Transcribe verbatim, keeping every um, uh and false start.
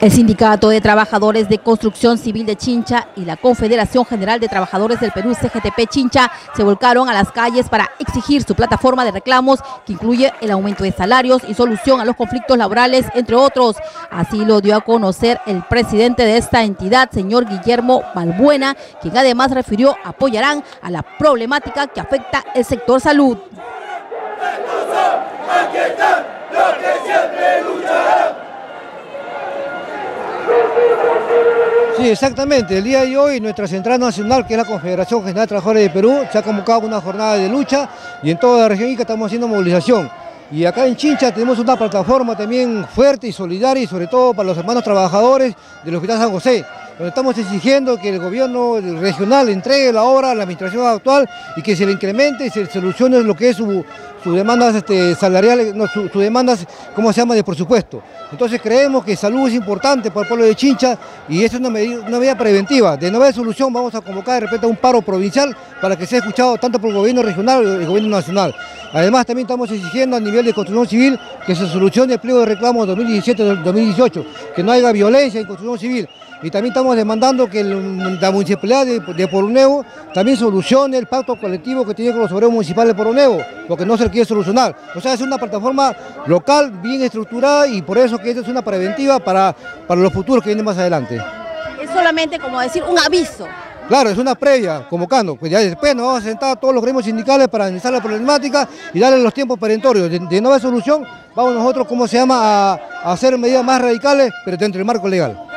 El Sindicato de Trabajadores de Construcción Civil de Chincha y la Confederación General de Trabajadores del Perú, C G T P Chincha, se volcaron a las calles para exigir su plataforma de reclamos, que incluye el aumento de salarios y solución a los conflictos laborales, entre otros. Así lo dio a conocer el presidente de esta entidad, señor Guillermo Balbuena, quien además refirió apoyarán a la problemática que afecta el sector salud. Sí, exactamente. El día de hoy nuestra central nacional, que es la Confederación General de Trabajadores de Perú, se ha convocado una jornada de lucha y en toda la región Ica estamos haciendo movilización. Y acá en Chincha tenemos una plataforma también fuerte y solidaria, y sobre todo para los hermanos trabajadores del Hospital San José, donde estamos exigiendo que el gobierno regional entregue la obra a la administración actual y que se le incremente y se solucione lo que es su, sus demandas este, salariales, no, sus su demandas, ¿cómo se llama?, de presupuesto. Entonces creemos que salud es importante para el pueblo de Chincha y es una medida, una medida preventiva. De no haber solución vamos a convocar de repente a un paro provincial para que sea escuchado tanto por el gobierno regional como el gobierno nacional. Además también estamos exigiendo a nivel de construcción civil que se solucione el pliego de reclamos dos mil diecisiete dos mil dieciocho, que no haya violencia en construcción civil. Y también estamos demandando que el, la municipalidad de, de Poronuevo también solucione el pacto colectivo que tiene con los obreros municipales de Poronuevo, porque no se le quiere solucionar. O sea, es una plataforma local bien estructurada y por eso que esta es una preventiva para, para los futuros que vienen más adelante. Es solamente como decir un aviso. Claro, es una previa, convocando, pues ya después nos vamos a sentar a todos los gremios sindicales para analizar la problemática y darle los tiempos perentorios. De, de no haber solución, vamos nosotros, ¿cómo se llama?, a, a hacer medidas más radicales, pero dentro del marco legal.